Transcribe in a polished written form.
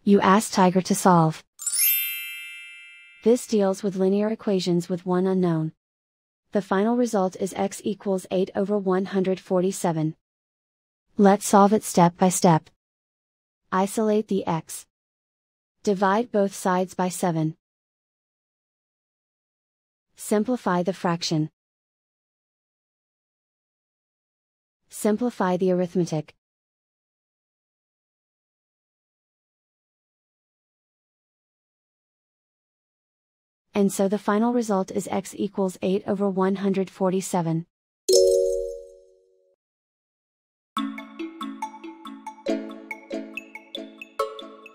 You ask Tiger to solve. This deals with linear equations with one unknown. The final result is x equals 8 over 147. Let's solve it step by step. Isolate the x. Divide both sides by 7. Simplify the fraction. Simplify the arithmetic. And so the final result is x equals 8 over 147.